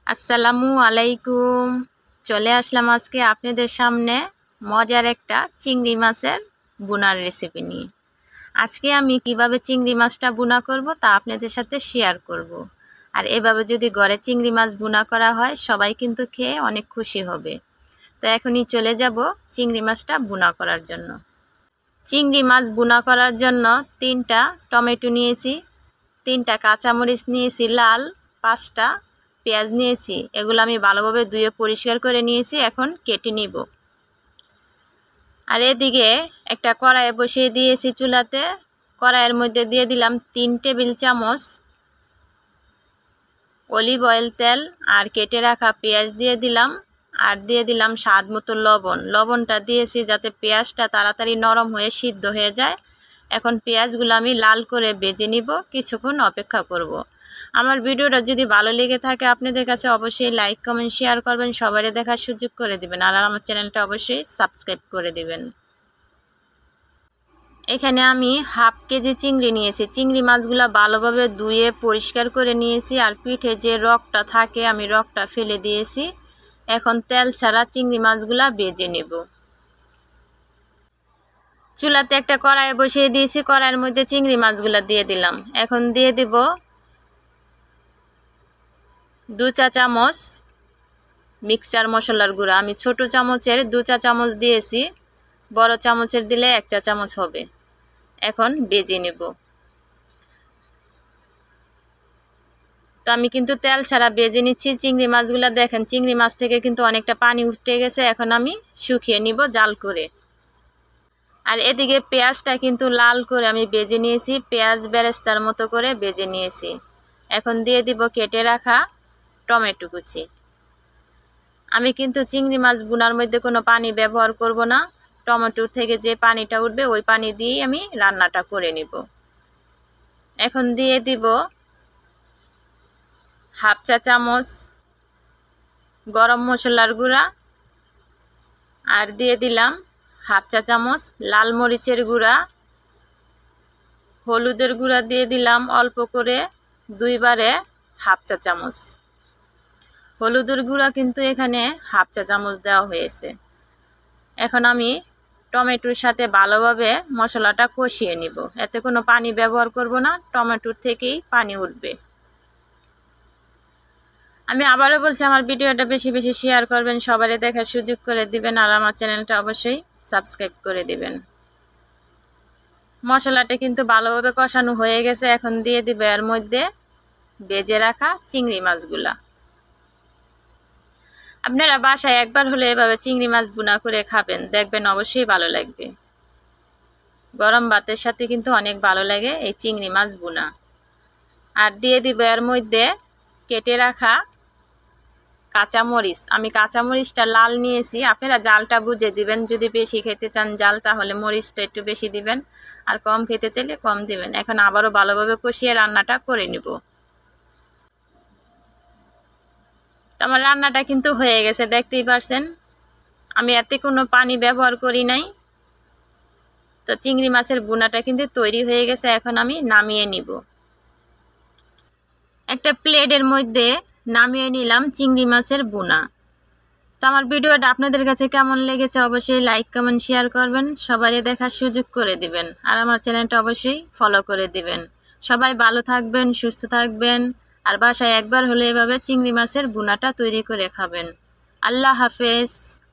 আসসালামু আলাইকুম। চলে আসলাম আজকে আপনাদের সামনে মজার একটা চিংড়ি মাছের বুনার রেসিপি নিয়ে। আজকে আমি কিভাবে চিংড়ি মাছটা বুনা করব তা আপনাদের সাথে শেয়ার করব। আর এভাবে যদি ঘরে চিংড়ি মাছ বুনা করা হয় সবাই কিন্তু খেয়ে অনেক খুশি হবে। তো এখনই চলে যাব চিংড়ি মাছটা বুনা করার জন্য। চিংড়ি মাছ বুনা করার জন্য 3টা টমেটো নিয়েছি, 3টা কাঁচামরিচ নিয়েছি লাল, 5টা পেঁয়াজ নিয়েছি। এগুলো আমি ভালোভাবে ধুয়ে পরিষ্কার করে নিয়েছি, এখন কেটে নিব। আর এদিকে একটা কড়াই বসিয়ে দিয়েছি চুলাতে। কড়াইয়ের মধ্যে দিয়ে দিলাম 3 টেবিল চামচ অলিভ অয়েল তেল, আর কেটে রাখা পেঁয়াজ দিয়ে দিলাম, আর দিয়ে দিলাম স্বাদ মতো লবণ। লবণটা দিয়েছি যাতে পেঁয়াজটা তাড়াতাড়ি নরম হয়ে সিদ্ধ হয়ে যায়। এখন পেঁয়াজগুলো আমি লাল করে ভেজে নিব, কিছুক্ষণ অপেক্ষা করব। আমার ভিডিওটা যদি ভালো লেগে থাকে আপনাদের কাছে অবশ্যই লাইক কমেন্ট শেয়ার করবেন, সবারই দেখার সুযোগ করে দিবেন, আর আমার চ্যানেলটা অবশ্যই সাবস্ক্রাইব করে দিবেন। এখানে আমি হাফ কেজি চিংড়ি নিয়েছি। চিংড়ি মাছগুলো ভালোভাবে ধুয়ে পরিষ্কার করে নিয়েছি, আর পিঠে যে রগটা থাকে আমি রগটা ফেলে দিয়েছি। এখন তেল ছাড়া চিংড়ি মাছগুলা ভেজে নেব। চুলাতে একটা কড়াই বসিয়ে দিয়েছি, কড়াইয়ের মধ্যে চিংড়ি মাছগুলা দিয়ে দিলাম। এখন দিয়ে দিব 2 চা চামচ মিক্সচার মশলার গুঁড়া। আমি ছোট চামচের 2 চা চামচ দিয়েছি, বড় চামচের দিলে 1 চা চামচ হবে। এখন ভেজে নেব। তো আমি কিন্তু তেল ছাড়া ভেজে নিচ্ছি চিংড়ি মাছগুলো। দেখেন চিংড়ি মাছ থেকে কিন্তু অনেকটা পানি উঠে গেছে, এখন আমি শুকিয়ে নিব জাল করে। আর এদিকে পেঁয়াজটা কিন্তু লাল করে আমি ভেজে নিয়েছি, পেঁয়াজ বেরেস্তার মতো করে ভেজে নিয়েছি। এখন দিয়ে দিব কেটে রাখা টমেটো কুচি। আমি কিন্তু চিংড়ি মাছ বুনার মধ্যে কোনো পানি ব্যবহার করব না, টমেটোর থেকে যে পানিটা উঠবে ওই পানি দিয়েই আমি রান্নাটা করে নিব। এখন দিয়ে দিব হাফ চা চামচ গরম মশলার গুঁড়া, আর দিয়ে দিলাম হাফ চা চামচ লাল মরিচের গুঁড়া, হলুদের গুঁড়া দিয়ে দিলাম অল্প করে 2 বারে হাফ চা চামচ। হলুদের গুঁড়া কিন্তু এখানে হাফ চা চামচ দেওয়া হয়েছে। এখন আমি টমেটোর সাথে ভালোভাবে মশলাটা কষিয়ে নিব, এতে কোনো পানি ব্যবহার করব না, টমেটোর থেকেই পানি উঠবে। আমি আবারও বলছি আমার ভিডিওটা বেশি বেশি শেয়ার করবেন, সবারই দেখার সুযোগ করে দিবেন, আর আমার চ্যানেলটা অবশ্যই সাবস্ক্রাইব করে দিবেন। মশলাটা কিন্তু ভালোভাবে কষানো হয়ে গেছে, এখন দিয়ে দিব এর মধ্যে ভেজে রাখা চিংড়ি মাছগুলা। আপনারা বাসায় একবার হলে এভাবে চিংড়ি মাছ বুনা করে খাবেন, দেখবেন অবশ্যই ভালো লাগবে। গরম ভাতের সাথে কিন্তু অনেক ভালো লাগে এই চিংড়ি মাছ বুনা। আর দিয়ে দিব এর মধ্যে কেটে রাখা কাঁচামরিচ। আমি কাঁচামরিচটা লাল নিয়েছি, আপনারা জালটা বুঝে দিবেন। যদি বেশি খেতে চান জাল তাহলে মরিচটা একটু বেশি দিবেন, আর কম খেতে চাইলে কম দিবেন। এখন আবারও ভালোভাবে কষিয়ে রান্নাটা করে নিব। তো আমার রান্নাটা কিন্তু হয়ে গেছে, দেখতেই পারছেন আমি এতে কোনো পানি ব্যবহার করি নাই। তো চিংড়ি মাছের বুনাটা কিন্তু তৈরি হয়ে গেছে, এখন আমি নামিয়ে নিব। একটা প্লেটের মধ্যে নামিয়ে নিলাম চিংড়ি মাছের বুনা। তো আমার ভিডিওটা আপনাদের কাছে কেমন লেগেছে অবশ্যই লাইক কমেন্ট শেয়ার করবেন, সবারই দেখার সুযোগ করে দিবেন, আর আমার চ্যানেলটা অবশ্যই ফলো করে দিবেন। সবাই ভালো থাকবেন, সুস্থ থাকবেন, আর বাসায় একবার হলে এভাবে চিংড়ি মাছের বুনাটা তৈরি করে খাবেন। আল্লাহ হাফেজ।